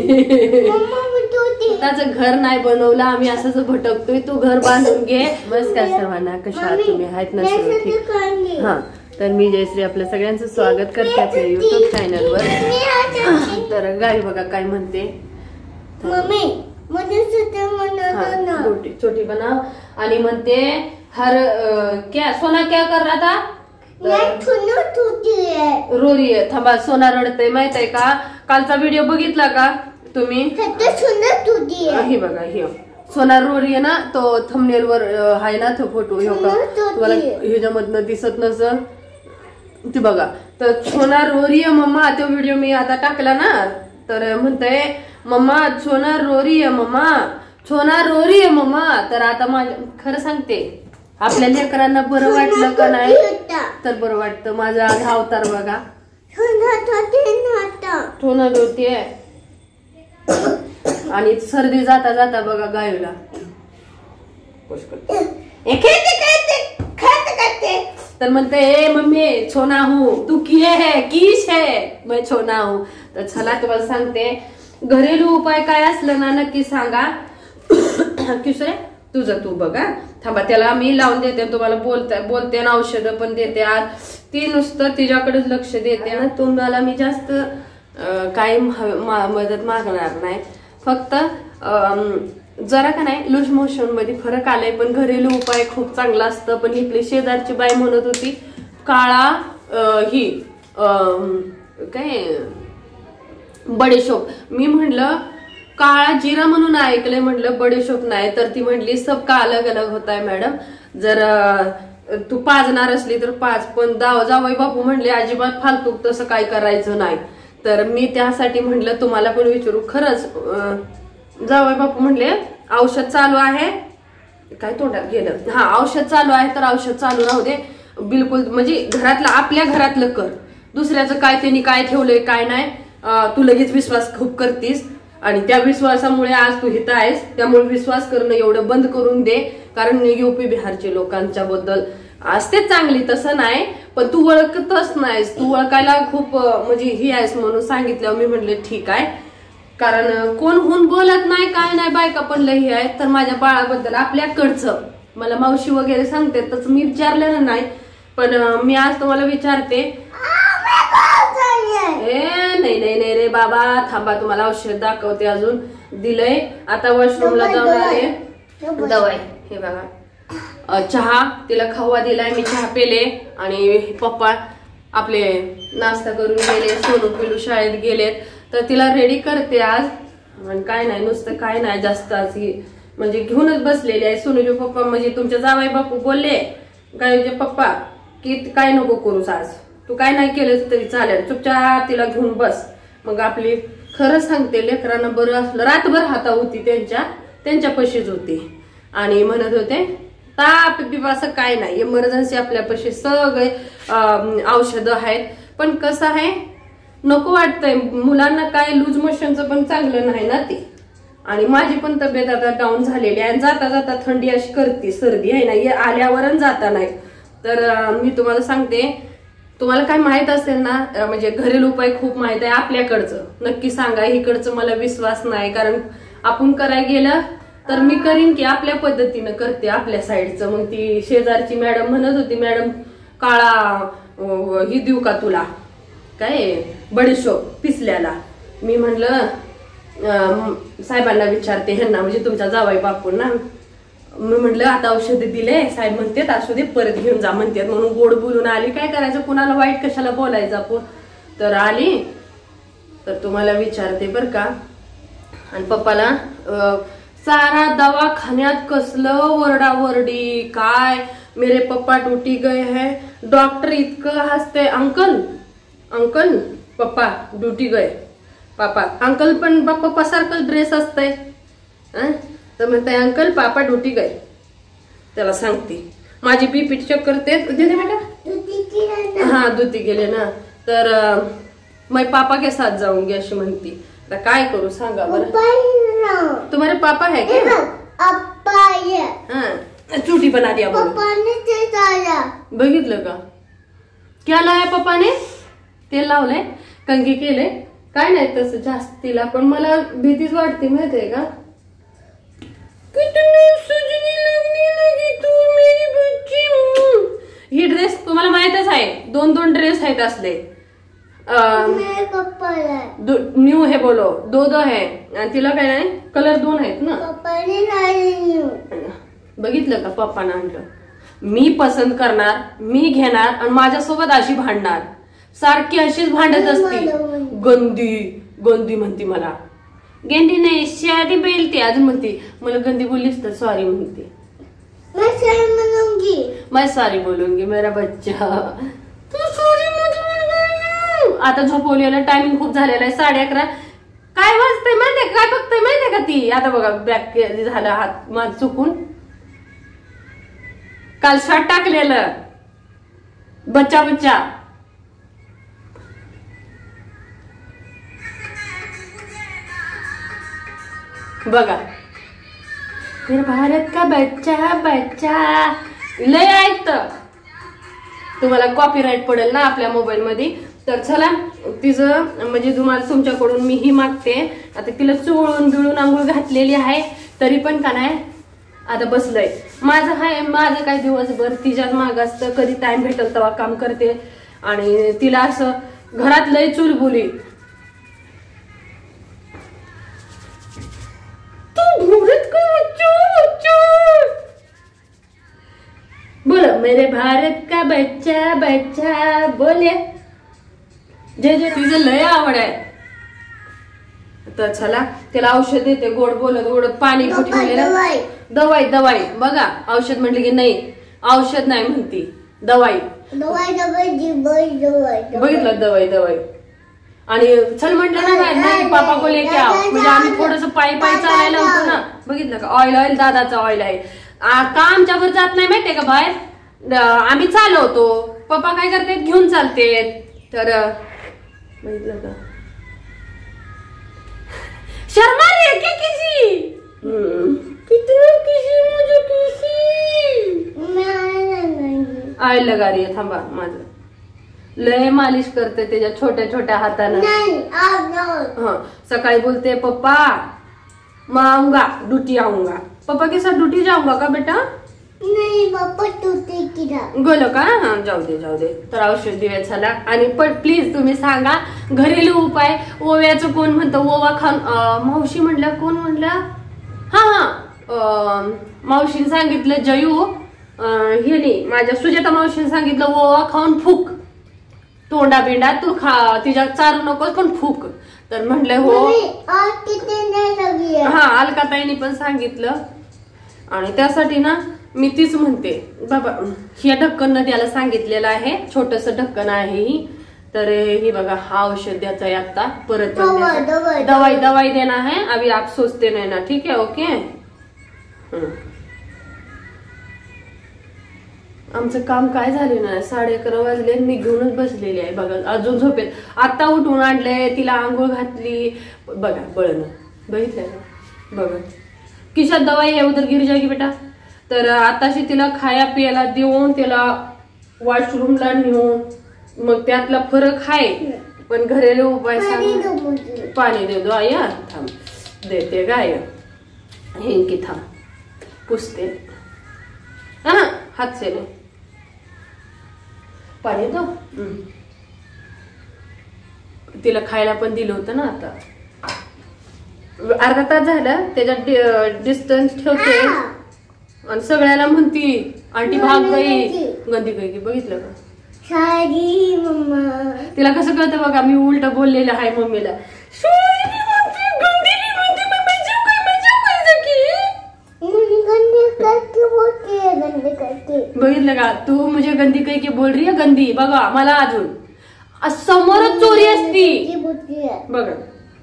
त्याचं घर नाही बनवलं आम्ही, असंच भटकतोय. तू घर बांधून घे. नमस्कार सर्वांना, कशा आहात तुम्ही? आहेत ना सर्व ठीक? हा, तर मी जयश्री आपल्या सगळ्यांचं स्वागत करते आपल्या युट्यूब चॅनलवर. तर गाई बघा काय म्हणते, छोटी छोटी बनाव आणि म्हणते हर क्या सोना क्या कर रहा था? रोरी आहे. थांबा, सोना रडते माहित आहे का? कालचा व्हिडिओ बघितला का तुम्ही? हे बघा, हे सोना रोरी आहे ना, तो थंबनेल वर आहे ना तो फोटो. हो का, तुम्हाला ह्याच्यामधनं दिसत नसल ते बघा. तर सोना रोरी आहे मम्मा, तो व्हिडिओ मी आता टाकला ना. तर म्हणते मम्मा सोना रोरी आहे मम्मा, सोना रोरी आहे मम्मा. तर आता माझ्या खरं सांगते, आपल्या लेकरांना बरं वाटलं का नाही? तर बरं वाटतं. माझा हा अवतार बघा, सोना होतीये. आणि सर्दी जाता जाता बघा गायला तर म्हणते मम्मी छोना हूँ, तू किए है कीश है, मैं छोना हूँ. तर चला तुम्हाला सांगते, घरेलू उपाय काय असलं ना नक्की सांगा. किशोरे तुझं तू बघा. थांबा, त्याला मी लावून देते, तुम्हाला बोलते ना, औषधं पण देते. आज ती नुसतं तिच्याकडेच लक्ष देते ना. तुम्हाला मी जास्त काही मदत मागणार नाही. फक्त जरा का नाही लूज मोशन मध्ये फरक आलाय, पण घरेलू उपाय खूप चांगला असतं. पण इथली शेजारची बाई म्हणत होती काळा ही काय बडेशोप. मी म्हणलं काळा जिरा म्हणून ऐकलंय, म्हटलं बडेशोप नाही. तर ती म्हणली सब का अलग अलग होत आहे मॅडम, जर तू पाजणार असली तर पाज, पण जावई बापू म्हणले अजिबात फालतू तसं काय करायचं नाही. तर मी त्यासाठी म्हटलं तुम्हाला पण विचारू. खरंच जावई बापू म्हणले औषध चालू आहे, काय तोंडात गेलं, हा औषध चालू आहे तर औषध चालू राहू दे बिलकुल. म्हणजे घरातलं आपल्या घरातलं कर, दुसऱ्याचं काय त्यांनी काय ठेवलंय काय नाही. तू लगेच विश्वास खूप करतीस आणि त्या विश्वासामुळे आज तू हित आहेस. त्यामुळे विश्वास करणं एवढं बंद करून दे. कारण युपी बिहारचे लोकांच्या बद्दल असते चांगली, तसं नाही, पण तू ओळखतच नाहीस. तू ओळखायला खूप म्हणजे ही आहेस म्हणून सांगितलं. मी म्हणले ठीक आहे, कारण कोण होऊन बोलत नाही काय नाही, बायका पण लई आहे. तर माझ्या बाळाबद्दल आपल्याकडचं मला मावशी वगैरे सांगते, तसं मी विचारलेलं नाही. पण मी आज तुम्हाला विचारते. नाही नाही नाही रे बाबा, थांबा, तुम्हाला औषध दाखवते. अजून दिलंय, आता वॉशरूमला जाऊन आले. दवाई हे बघा, चहा तिला खावा दिलाय, मी चहा पेले. आणि पप्पा आपले नाश्ता करून गेले, सोनू पिलू शाळेत गेलेत. तर तिला रेडी करते आज. आणि काय नाही, नुसतं काय नाही जास्त आज म्हणजे घेऊनच बसलेले आहे. सोनूचे पप्पा म्हणजे तुमच्या जावई बापू बोलले गायचे पप्पा की काय नको करूस आज, तू काय नाही केलं तरी चालेल, चुपचाप तिला घेऊन बस. मग आपली खरं सांगते, लेकरांना बरं असलं रातभर हाता होती त्यांच्या पशीच होती. आणि म्हणत होते ताप बिप असं काय नाही, इमर्जन्सी आपल्या पशी सगळे औषधं आहेत. पण कसं आहे, नको वाटतंय मुलांना, काय लूज मोशनचं पण चांगलं नाही ना ते. आणि माझी पण तब्येत आता डाऊन झालेली आहे. जाता जाता थंडी अशी करते, सर्दी आहे ना, आल्यावरच जाता नाही. तर मी तुम्हाला सांगते, तुम्हाला काय माहित असेल ना, म्हणजे घरेलू उपाय खूप माहित आहे आपल्याकडचं, नक्की सांगा. इकडचं मला विश्वास नाही, कारण आपण करायला गेलं तर मी करीन की आपल्या पद्धतीनं करते, आपल्या साईडचं. मग ती शेजारची मॅडम म्हणत होती, मॅडम काळा ही देऊ का तुला, काय बडीशोप पिसल्याला. मी म्हणलं साहेबांना विचारते ह्यांना, म्हणजे तुमच्या जावई बापूंना. मी म्हटलं आता औषध दिले, साहेब म्हणतात असू दे परत घेऊन जा म्हणतात, म्हणून गोड बोलून आली. काय करायचं, कुणाला वाईट कशाला बोलायचं आपण. तर आली, तर तुम्हाला विचारते बर का. आणि पप्पाला सारा दवाखान्यात कसलं वरडावरडी, काय मेरे पप्पा ड्यूटी गए हैं, डॉक्टर इतकं हसते, अंकल अंकल पप्पा ड्यूटी गए, पापा अंकल पण पप्पा सारखं ड्रेस असतंय. तर म्हणते अंकल पापा ड्यूटी गए. त्याला सांगते माझी बीपी चेक करते, दिले बेटा हा ड्यूटी गेले ना, तर मैं पापा के साथ जाऊंगी अशी म्हणती. तर काय करू सांगा बरं. तुम्हारे पापा है क्या? हाँ चूटी बना दिया बघितलं का, क्या लाया पप्पाने, तेल लावलंय, कंघी केले, काय नाही तसं जास्त तिला, पण मला भीतीच वाटते माहितीये का. ही ड्रेस तुम्हाला माहितच आहे, 2 ड्रेस आहेत असले. न्यू है बोलो, 2 है. आणि तिला काय नाही, कलर 2 आहेत ना. बघितलं का पप्पानं आणलं. मी पसंत करणार, मी घेणार आणि माझ्यासोबत अशी भांडणार, सारखी अशीच भांडत असती. गंदी गंदी म्हणती मला. गेंडी नाही शादी बेलती अजून म्हणती. मला गंदी बोललीस तर सॉरी म्हणते. मैं सॉरी बोलूंगी मेरा बच्चा. तू सॉरी आता झोपवलेला टायमिंग खूप झालेला आहे, 11:30. काय वाजतंय माहितीये, काय बघतोय माहितीये का ती. आता बघा बॅक झालं हात माझ चुकून. काल शॉट टाकलेलं बच्चा बच्चा. बघा फिर भारत का बच्चा बच्चा लय ऐकत. तुम्हाला कॉपीराईट पडेल ना आपल्या मोबाईल मध्ये. तर चला तिचं म्हणजे तुम्हाला तुमच्याकडून मी ही मागते. आता तिला चोळून बिळून आंघोळ घातलेली आहे, तरी पण का नाही आता बसलंय. माझं काय दिवसभर तिच्याच माग असतं. कधी टाइम भेटल तेव्हा काम करते. आणि तिला असं घरात लय चुलबुली. बोलो मेरे भारत का बच्चा बच्चा बोले. जे जे तिचं लय आवड आहे. तर चला तिला औषध देते. गोड बोलत गोडत पाणी ठेवलेलं. दवाई दवाई बघा, औषध म्हटलं की नाही, औषध नाही म्हणती, दवाई. बघितलं दवाई दवाई. आणि चल म्हटलं ना बाहेर, नाही पापा को लेके आओ. म्हणजे आम्ही थोडस पायी चालायला होतो ना. बघितलं का ऑइल दादाचं ऑइल आहे. का आमच्यावर जात नाही माहितीये का बाहेर, आम्ही चालवतो. पप्पा काय करते घेऊन चालते. तर बघितलं का शर्मा रे क्या किसी कितना किसी मुझे किसी ऑइल लगा रही है. थांबा माझं लय मालिश करते त्याच्या छोट्या छोट्या हाताने. सकाळी बोलते पप्पा मैं आऊंगा ड्यूटी आऊंगा. पप्पा के साथ ड्यूटी जाऊंगा का बेटा. नाही पप्पा ड्यूटी गेलो का. हा जाऊ दे. तर औषध दिवे झाला. आणि पण प्लीज तुम्ही सांगा घरेलू उपाय. ओव्याचं कोण म्हणतं ओवा खाऊन. मावशी म्हणल्या कोण म्हणल्या, हा मावशीने सांगितलं जयू हे नाही माझ्या सुजाता मावशीने सांगितलं ओवा खाऊन फूक. तोंडा बिंडा तू खा, तिच्या चारू नकोस पण फूक. तर म्हटलं हो. हा अलकाताईने पण सांगितलं. आणि त्यासाठी ना मी तीच म्हणते बाबा, ह्या ढक्कन त्याला सांगितलेलं आहे. छोटस ढक्कन आहे ही. तर ही बघा हा औषध द्यायचा आहे आता. परत दवाई देना है अभी, आप सोचते नाही ना. ठीक आहे ओके. आमचं काम काय झाले ना, 11:30 वाजले. मी घेऊनच बसलेली आहे बघा अजून झोपेत. आता उठून आणले, तिला आंघोळ घातली. बघा बळण बघितलंय ना. बघा किशात दवाई आहे, उधर गिर जागी बेटा. तर आताशी तिला खाया पियाला देऊन तिला वॉशरूमला नेऊन मग त्यातला फरक आहे. पण घरेलू उपाय सांग. पाणी दे दो आया. थांब देते गाय हेंकी. थांब पुसते. हा हात से ले पाणी दो. तिला खायला पण दिलं होतं ना. आता अर्धा तास झाला त्याच्यात डिस्टन्स ठेवते. आणि सगळ्याला म्हणती आंटी भाग गई गंदी गई. बघितलं का तिला कसं कळतं बघा. मी उलट बोललेलं आहे मम्मीला. बघितलं का तू मुझे गंदी कही की बोल रही है. गंदी बघा मला अजून समोरच चोरी असती बघा.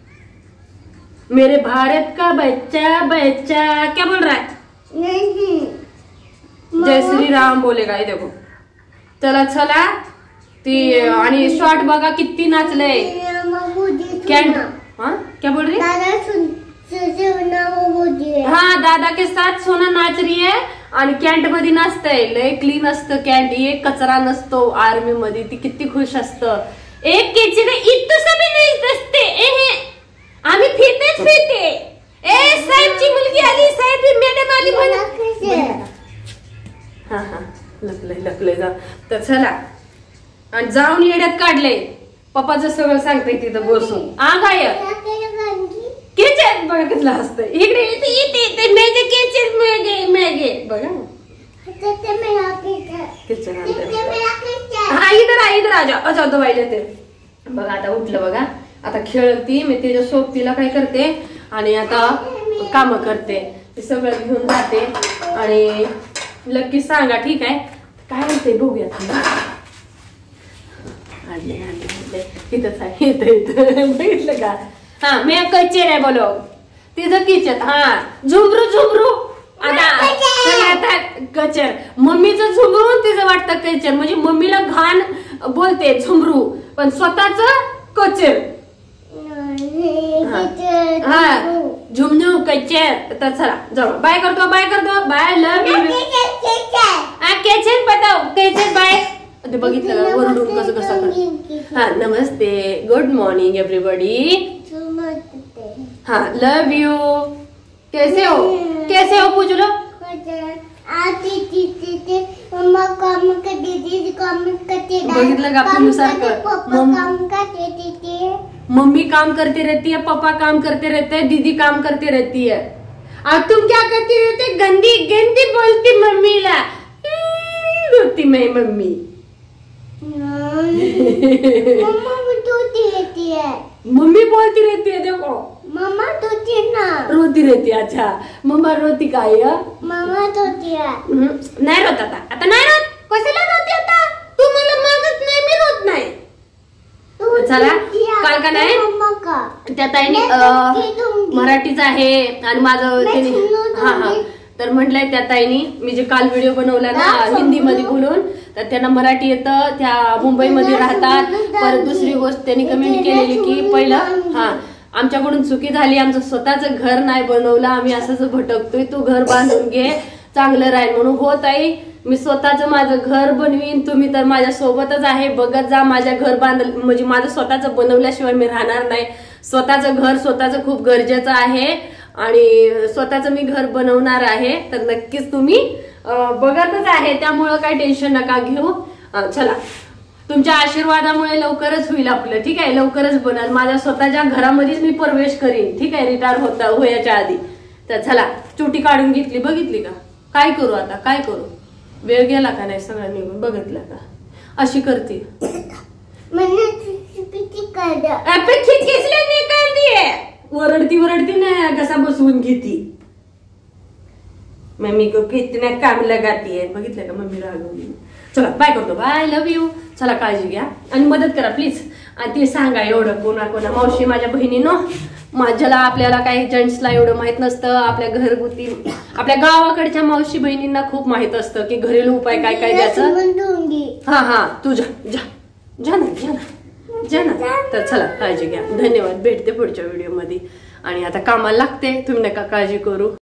मेरे भारत का बच्चा बच्चा क्या बोल रहा है. नहीं जय श्री राम बोलेगा. हे देखो. चला चला ती. आणि शॉर्ट बघा किती नाचलंय. क्या बोल रही. हाँ दादा के साथ सोना नाच रही है. आणि कॅन्ट मध्ये नाचतंय. लय क्लीन असतं कॅन्ट, एक कचरा नसतो. आर्मी मध्ये ती किती खुश असतं. एक केचर इतकं सभी नाही असते आम्ही फिरते ए साहेबची मुलगी आली साहेब मॅडम आली म्हणा हा हा लकलय जा तर चला आणि जाऊन येड्यात काढले पप्पाचं सगळं सांगते तिथं बसून गाय केचर बघा कसलं हसतंय इकडे येते मेगे केचर मेगे बघा हा इधर आजा दवायला ते बघा आता उठलं बघा आता खेळती मी त्याच्या सोबतीला काय करते आणि आता काम करते ते सगळं घेऊन जाते आणि लक्की सांगा ठीक आहे काय म्हणते बघूया इथंच आहे बघितलं का हा मी कचेर आहे बोलो तिचं किचन हा झुमरू आता कचर मम्मीचं झुमरून तिचं वाटतं कचर म्हणजे मम्मीला घाण बोलते झुमरू पण स्वतःच कचर हा झुमनू कचर तर चला जाऊ बाय करतो बाय लव यू केचर बताओ केचर बाय ते बघितलं का वरून कसं हा नमस्ते गुड मॉर्निंग एवरीबॉडी हाँ लव यू कैसे हो पूछ लो बघितलं का मम्मी काम करती रहती है पापा काम करते रहते हैं दीदी काम करती रहती है और तुम क्या करती रहते गंदी बोलती मम्मीला रोती मैं मम्मी मम्मी बोलती रहती है देखो मम्मा रोती ना रोती रहती है अच्छा मम्मा रोती काय मम्मा रोती है नाही रोत आता नाही रोत कशाला रोती आता तू मला मागत नाही मी रोत नाही चला काल का नाही त्या ताईने मराठीच आहे आणि माझं हा तर म्हटलंय त्या ताईनी मी जे काल व्हिडिओ बनवला ना हिंदी मध्ये बोलून तर त्यांना मराठी येतं त्या मुंबईमध्ये राहतात परत दुसरी गोष्ट त्यांनी कमेंट केलेली की पहिलं हा आमच्याकडून चुकी झाली आमचं स्वतःचं घर नाही बनवलं आम्ही असंच भटकतोय तू घर बांधून घे चांगलं राहील म्हणून होत आहे मी स्वतःचं माझं घर बनवीन तुम्ही तर माझ्या सोबतच आहे बघत जा माझ्या घर बांधलं म्हणजे माझं स्वतःचं बनवल्याशिवाय मी राहणार नाही स्वतःचं घर स्वतःचं खूप गरजेचं आहे आणि स्वतःचं मी घर बनवणार आहे तर नक्कीच तुम्ही बघतच आहे त्यामुळं काही टेन्शन नका घेऊ चला तुमच्या आशीर्वादामुळे लवकरच होईल आपलं ठीक आहे लवकरच बनल माझ्या स्वतःच्या घरामध्येच मी प्रवेश करीन ठीक आहे रिटायर होयाच्या आधी तर चला चुटी काढून घेतली बघितली का काय करू आता काय करू वेळ गेला का नाही सगळं निघून बघितलं का अशी करते वरडती ना कसा बसवून घेती मम्मी को कितने काम लगाती है बघितलं का मम्मी रागवली चला बाय करतो बाय लव यू चला काळजी घ्या आणि मदत करा प्लीज आणि ते सांगा एवढं कोणा मावशी माझ्या बहिणीनं माझ्याला आपल्याला काही जेंट्सला एवढं माहित नसतं आपल्या घरगुती आपल्या गावाकडच्या मावशी बहिणींना खूप माहित असतं की घरेलू उपाय काय काय द्यायचं हा तू जा ना तर चला काळजी घ्या धन्यवाद भेटते पुढच्या व्हिडिओ मध्ये आणि आता कामाला लागते तुम्ही नका काळजी करू